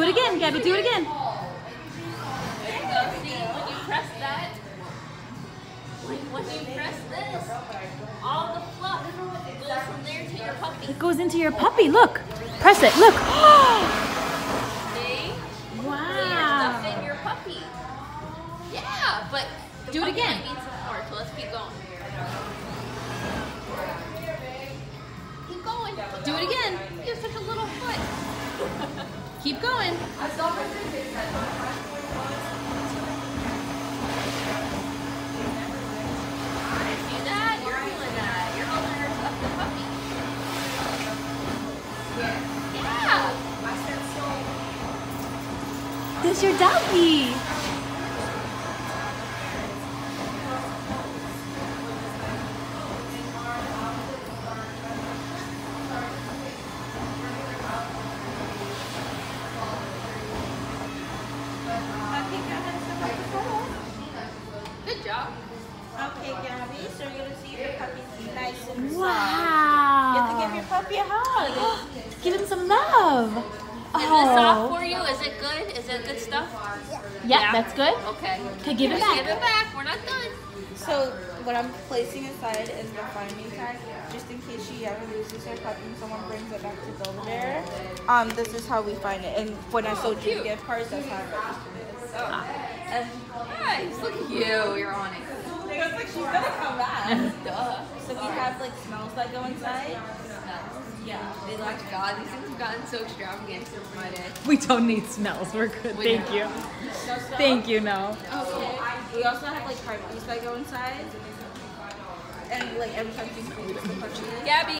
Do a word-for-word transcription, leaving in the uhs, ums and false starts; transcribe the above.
again, Gabby. Do it again. There you go. See, when you press that, when, when you press this, all the fluff goes from there to your puppy. It goes into your puppy. Look. Press it. Look. See? Wow. So you're stuffing your puppy. Yeah, but the Do it puppy again. might need some more, so let's keep going. Keep going. Do it again. You have such a little foot. Keep going. See that? You're doing that. You're holding her up the puppy. Yeah. This your doggy. Good job. Okay, Gabby, so you're gonna see your puppy's nice and soft. Wow. You have to give your puppy a hug. Give him some love. Is this soft for you? Is it good? Is it good stuff? Yeah, Yeah. that's good. Okay. Okay, give it Let's back. Give it back. We're not done. So what I'm placing aside is the finding tag, just in case she ever loses her puppy and someone brings it back to Build-A-Bear. Um, this is how we find it. And when I sold you the gift cards, that's how I registered it. So, and Nice. Look at you. You're on it. it's like she's gonna come back. Duh. So we have like smells that go inside. Yeah, they Oh my like God, these things have gotten so extravagant my day. We don't need smells. We're good. We Thank don't. you. no smell. Thank you, no. Okay. We also have like heartbeats that go inside. And like every time she squeezes the puppy in. Gabby.